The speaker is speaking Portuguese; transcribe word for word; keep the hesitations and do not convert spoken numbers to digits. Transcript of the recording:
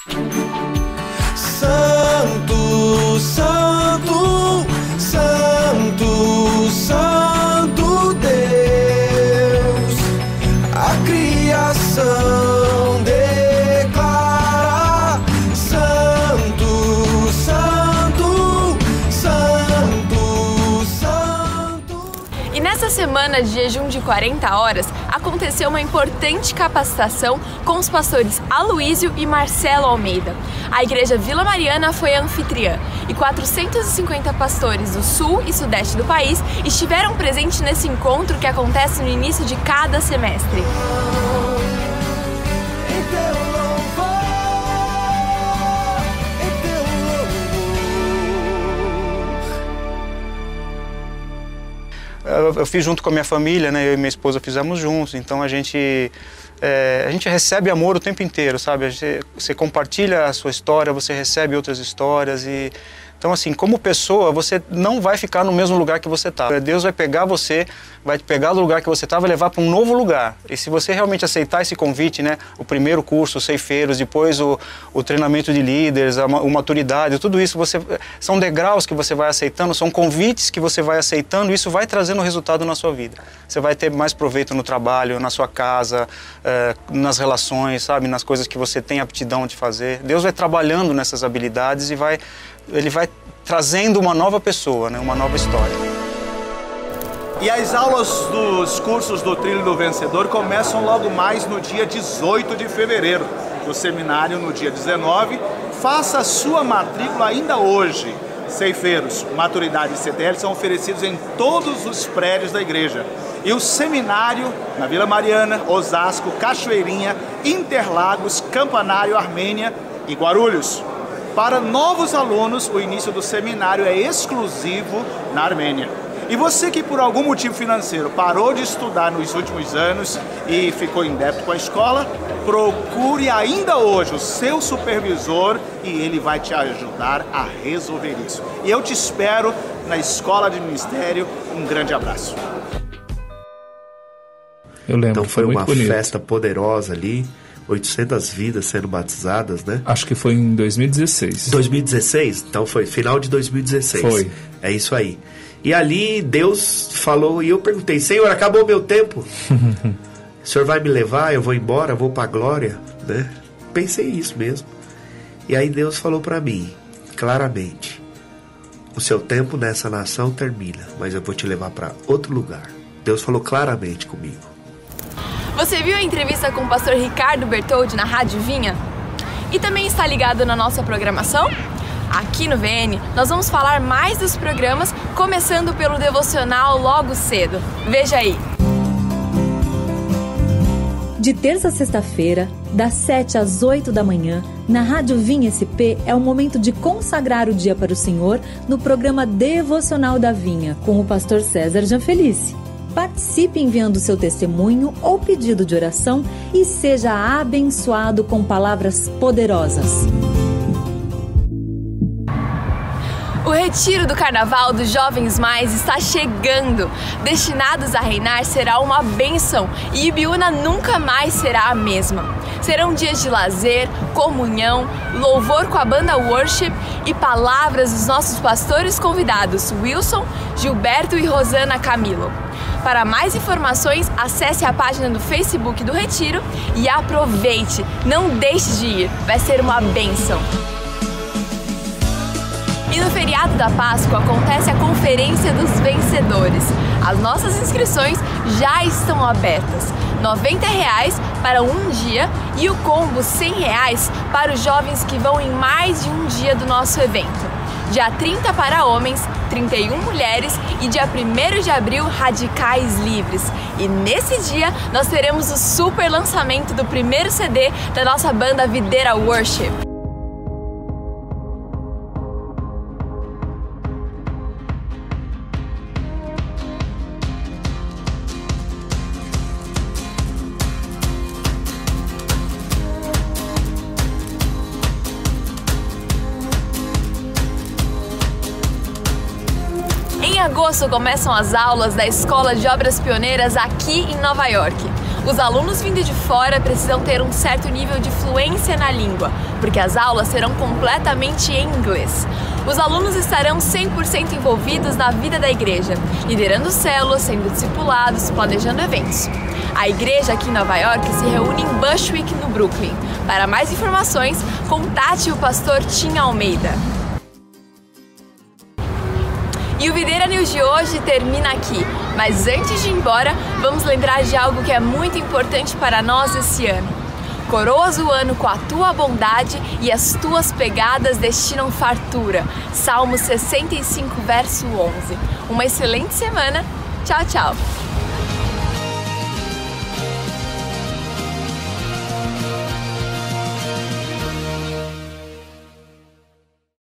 Santo, Santo, Santo, Santo Deus, a criação declara: Santo, Santo, Santo, Santo. E nessa semana de jejum de quarenta horas, aconteceu uma importante capacitação com os pastores Aloísio e Marcelo Almeida. A Igreja Vila Mariana foi a anfitriã e quatrocentos e cinquenta pastores do sul e sudeste do país estiveram presentes nesse encontro que acontece no início de cada semestre. Eu fiz junto com a minha família, né? Eu e minha esposa fizemos juntos, então a gente, é, a gente recebe amor o tempo inteiro, sabe? A gente, você compartilha a sua história, você recebe outras histórias e... Então, assim, como pessoa, você não vai ficar no mesmo lugar que você está. Deus vai pegar você, vai te pegar do lugar que você está, vai levar para um novo lugar. E se você realmente aceitar esse convite, né, o primeiro curso, os ceifeiros, depois o, o treinamento de líderes, a, a maturidade, tudo isso você, são degraus que você vai aceitando, são convites que você vai aceitando, e isso vai trazendo resultado na sua vida. Você vai ter mais proveito no trabalho, na sua casa, eh, nas relações, sabe, nas coisas que você tem aptidão de fazer. Deus vai trabalhando nessas habilidades e vai... Ele vai trazendo uma nova pessoa, né? Uma nova história. E as aulas dos cursos do Trilho do Vencedor começam logo mais no dia dezoito de fevereiro. O seminário no dia dezenove. Faça a sua matrícula ainda hoje. Ceifeiros, maturidade e C T L são oferecidos em todos os prédios da igreja. E o seminário na Vila Mariana, Osasco, Cachoeirinha, Interlagos, Campanário, Armênia e Guarulhos. Para novos alunos, o início do seminário é exclusivo na Armênia. E você que por algum motivo financeiro parou de estudar nos últimos anos e ficou em débito com a escola, procure ainda hoje o seu supervisor e ele vai te ajudar a resolver isso. E eu te espero na Escola de Ministério. Um grande abraço. Eu lembro, então foi, foi uma bonito. Festa poderosa ali. oitocentas vidas sendo batizadas, né? Acho que foi em dois mil e dezesseis. dois mil e dezesseis? Então foi final de dois mil e dezesseis. Foi. É isso aí. E ali Deus falou, e eu perguntei: Senhor, acabou o meu tempo? O Senhor vai me levar, eu vou embora, vou para a glória, né? Pensei isso mesmo. E aí Deus falou para mim, claramente: o seu tempo nessa nação termina, mas eu vou te levar para outro lugar. Deus falou claramente comigo. Você viu a entrevista com o pastor Ricardo Bertoldi na Rádio Vinha? E também está ligado na nossa programação? Aqui no V N, nós vamos falar mais dos programas, começando pelo devocional logo cedo. Veja aí! De terça a sexta-feira, das sete às oito da manhã, na Rádio Vinha S P, é o momento de consagrar o dia para o Senhor no programa Devocional da Vinha, com o pastor César Gianfelice. Participe enviando seu testemunho ou pedido de oração e seja abençoado com palavras poderosas. O retiro do Carnaval dos Jovens Mais está chegando. Destinados a Reinar será uma bênção e Ibiúna nunca mais será a mesma. Serão dias de lazer, comunhão, louvor com a banda Worship e palavras dos nossos pastores convidados Wilson, Gilberto e Rosana Camilo. Para mais informações, acesse a página do Facebook do Retiro e aproveite, não deixe de ir, vai ser uma bênção. E no feriado da Páscoa acontece a Conferência dos Vencedores. As nossas inscrições já estão abertas. noventa reais para um dia e o combo cem reais para os jovens que vão em mais de um dia do nosso evento. Dia trinta para homens, trinta e um mulheres e dia primeiro de abril, radicais livres. E nesse dia nós teremos o super lançamento do primeiro C D da nossa banda Videira Worship. Em agosto começam as aulas da Escola de Obras Pioneiras aqui em Nova York. Os alunos vindo de fora precisam ter um certo nível de fluência na língua, porque as aulas serão completamente em inglês. Os alunos estarão cem por cento envolvidos na vida da igreja, liderando células, sendo discipulados, planejando eventos. A igreja aqui em Nova York se reúne em Bushwick, no Brooklyn. Para mais informações, contate o pastor Tim Almeida. E o Videira News de hoje termina aqui, mas antes de ir embora, vamos lembrar de algo que é muito importante para nós esse ano. Coroas o ano com a tua bondade e as tuas pegadas destinam fartura. Salmo sessenta e cinco, verso onze. Uma excelente semana. Tchau, tchau.